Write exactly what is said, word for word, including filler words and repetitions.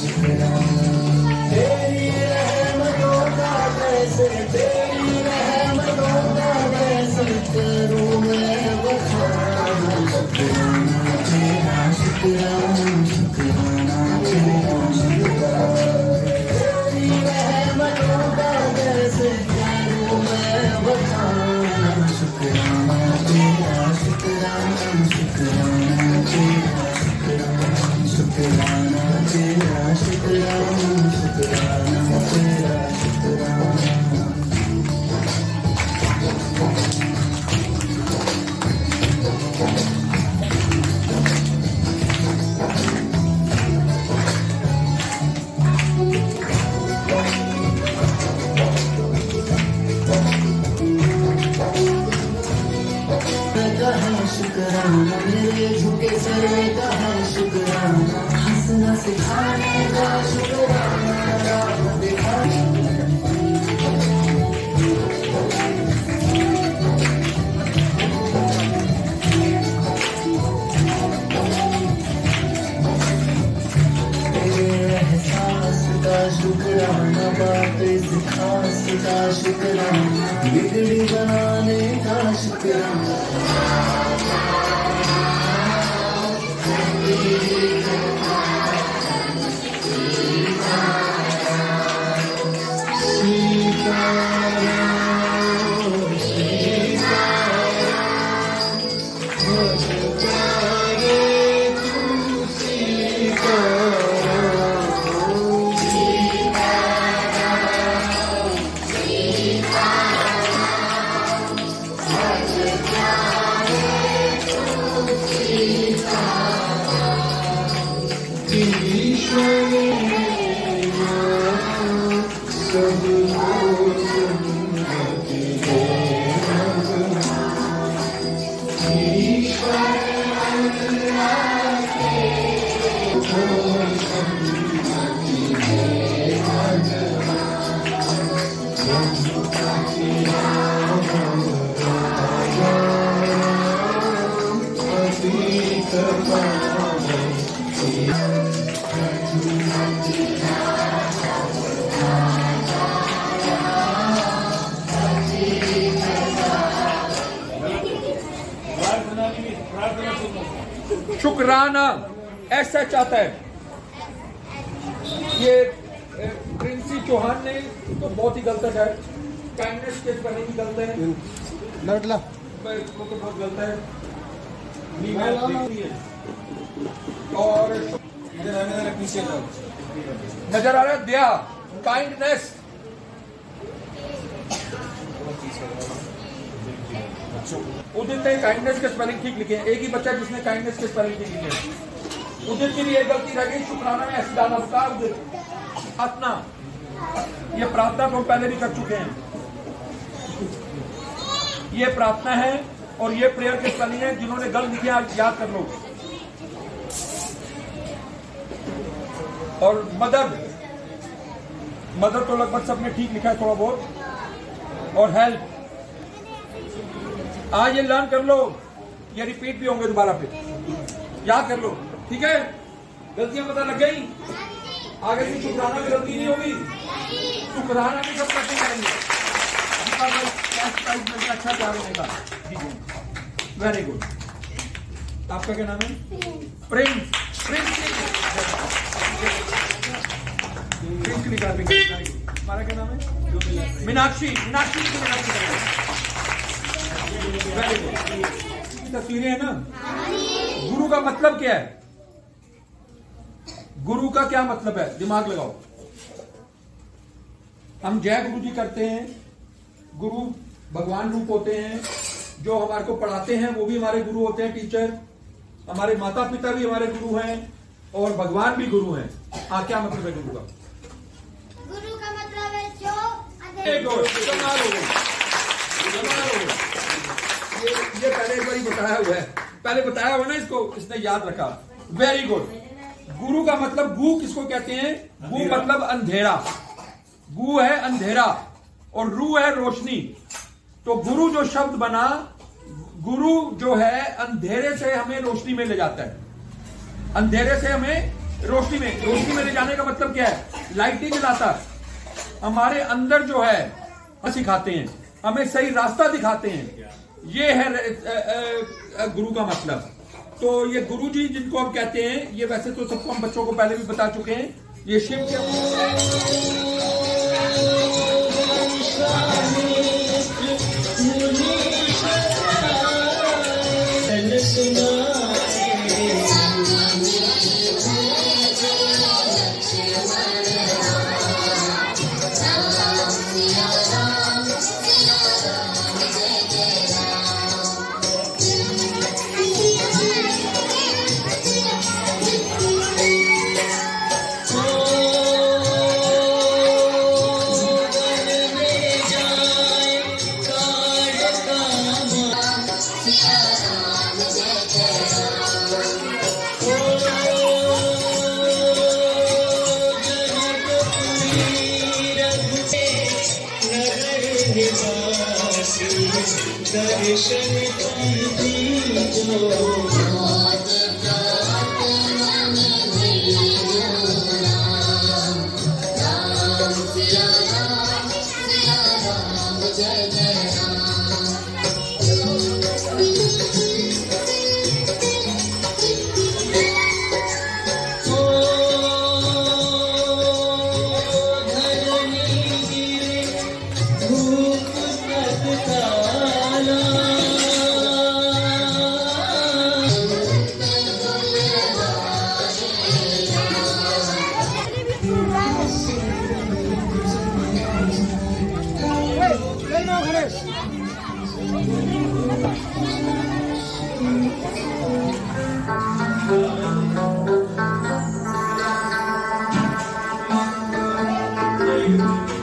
तेरी रहमतों का कैसे, तेरी रहमतों का कैसे करूं मैं बखान। शुक्राना तेरा, शुक्राना शुक्राना तेरा, शुक्राना तेरी रहमतों का कैसे करूं मैं बखान। शुक्राना तेरा, शुक्राना शुक्राना तेरा, शुक्राना शुक्राना तेरा, शुक्राना शुक्राना तेरा, शुक्राना। शुक्राना मेरे झुके सर का है शुक्राना, हंसना सिखाने का शुक्राना, राह दिखाने तेरे एहसास का शुक्राना, बातें सिखास का शुक्राना, बिगड़ी बनाने का शुक्राना। शुक्राना ऐसा चाहता है। ये प्रिंसी चौहान ने तो बहुत ही गलत है, काइंडनेस के बने ही गलत है, लड़ला वो तो बहुत गलत है। और नजर आ रहा है दया, काइंडनेस, उदित ने काइंडनेस के स्पेलिंग ठीक लिखे हैं। एक ही बच्चा जिसने काइंडनेस के स्पेलिंग ठीक लिखे हैं। उदित की भी एक गलती रह गई, शुक्राना में ऐसे डाला होता उदित अपना। ये प्रार्थना तो हम पहले भी कर चुके हैं। ये प्रार्थना है और ये प्रेयर के स्पेलिंग है। जिन्होंने गलत लिखे आज याद कर लो। और मदद, मदद तो लगभग सबने ठीक लिखा है थोड़ा बहुत। और हेल्प आज ये लर्न कर लो, ये रिपीट भी होंगे दोबारा पे, याद कर लो, ठीक है। गलतियां पता लग गई, आगे से शुक्राना में गलती नहीं होगी, शुक्राना में सब करते जाएंगे। अच्छा तैयार होने का, वेरी गुड। आपका क्या नाम है? प्रिंस। प्रिंस प्रिंस लिखा, हमारा क्या नाम है? मीनाक्षी। मीनाक्षी तस्वीरें है ना। गुरु का मतलब क्या है? गुरु का क्या मतलब है? दिमाग लगाओ। हम जय गुरु जी करते हैं। गुरु भगवान रूप होते हैं, जो हमारे को पढ़ाते हैं वो भी हमारे गुरु होते हैं, टीचर। हमारे माता पिता भी हमारे गुरु हैं और भगवान भी गुरु हैं। हाँ, क्या मतलब है गुरु का? गुरु का मतलब है जो कमाल हो गई, कमाल हो गई। ये ये पहले एक बार बताया हुआ है, पहले बताया हुआ ना इसको, इसने याद रखा। Very good. गुरु का मतलब, गु किसको कहते हैं? गु मतलब अंधेरा। गु है अंधेरा और रू है रोशनी। तो गुरु जो शब्द बना, गुरु जो है अंधेरे से हमें रोशनी में ले जाता है, अंधेरे से हमें रोशनी में रोशनी में ले जाने का मतलब क्या है? लाइटिंग जलाता हमारे अंदर जो है सिखाते हैं, हमें सही रास्ता दिखाते हैं। ये है गुरु का मतलब। तो ये गुरु जी जिनको हम कहते हैं, ये वैसे तो सबको हम बच्चों को पहले भी बता चुके हैं, ये शिव के दर्शन Thank you.